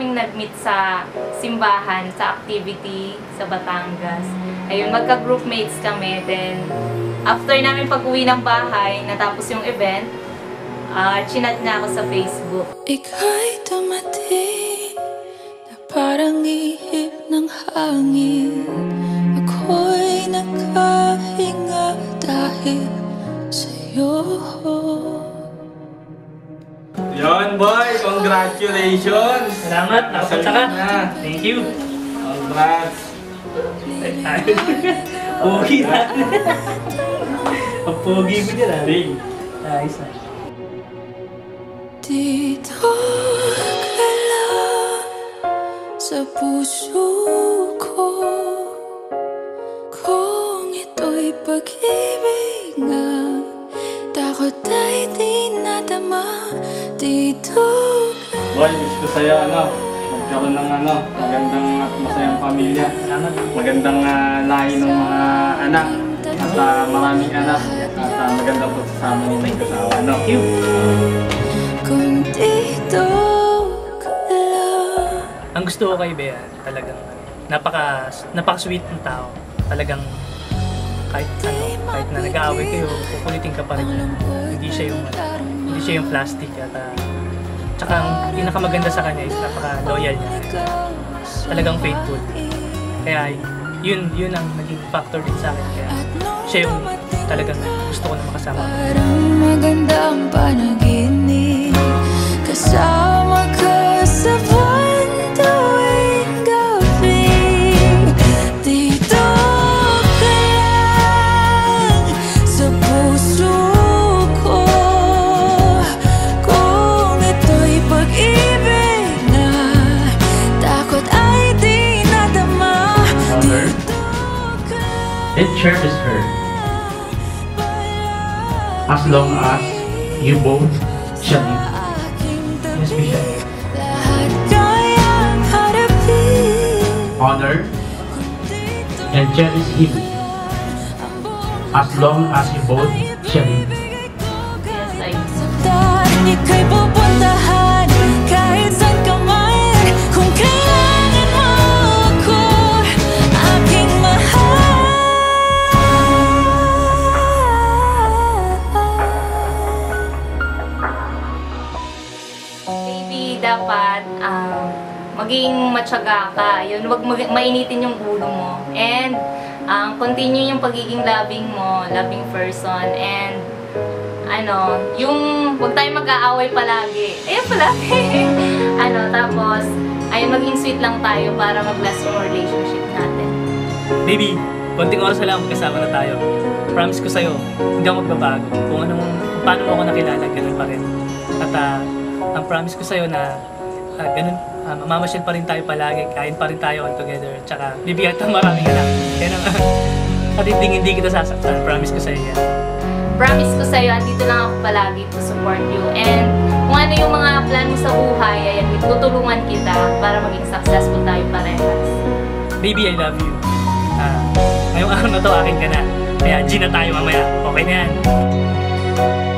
kaming nag-meet sa simbahan, sa activity sa Batangas. Ayun, magka-groupmates kami. Then, after namin pag-uwi ng bahay, natapos yung event, chinat niya ako sa Facebook. Ika'y dumating na parang ihip ng hangin. Ako'y nakahinga dahil sa'yo. Yon boy, congratulations! Salamat, nakapunta ka. Thank you. Congrats! Pogi na. Ang pogi mo dyan ah. Big. Ayos na. Dito ka lang sa puso ko. Kung ito'y pag-ibig nga, takot ay di nadama. Dito ka. Boy, wish ko sa'yo magkaroon ng magandang at masayang pamilya. Salamat. Magandang lahi ng mga anak. At maraming anak. At magandang pagsasama ng mga kasawa. Thank you. Kung dito ka lang. Ang gusto ko kay Bea, talagang napaka-sweet ng tao. Talagang kahit na nag-aaway kayo, kukulitin ka pa rin. Hindi siya yung plastic at tsaka ang pinakamaganda sa kanya is napaka-loyal niya. Talagang faithful. Kaya yun ang naging factor din sa akin. Kaya siya yung talagang gusto ko na makasama. Parang magandang panaginip, kasama ka sa buwan tuwing gabi. Dito ka lang sa puso ko. Kung ito'y pag-ibig na, takot ay di nadama. Dito ka It cherishes her as long as you both shall live. Yes, Bishop. lahat kayang harapin. Honor and cherish him as long as you both shall live. Yes, I Saktan, ika'y pupuntahan kahit saan ka man. Kung kailangan mo ako, aking mahal. Baby, dapat maging matyaga ka. Yun, wag mainitin yung ulo mo. And continue yung pagiging loving person. And yung wag tayo mag-aaway palagi. Ayun palagi. Tapos, maging sweet lang tayo para mag-last yung relationship natin. Baby, konting oras na lang magkasama na tayo. Promise ko sa'yo, hindi ako magbabago. Paano mo ako nakilala, ganun pa rin. At ang promise ko sa'yo na ganun, mamamasyal pa rin tayo palagi, kain pa rin tayo all together. Tsaka bibigyan ng maraming anak. Yan ang at hindi kita sasaktan. Promise ko sa'yo yan. Promise ko sa'yo, andito lang ako palagi to support you. And kung ano yung mga plan mo sa buhay, ayan, tutulungan kita para maging successful tayo parehas. Baby, I love you. Ngayong araw na to, akin ka na. Kaya G na tayo mamaya. Okay na yan.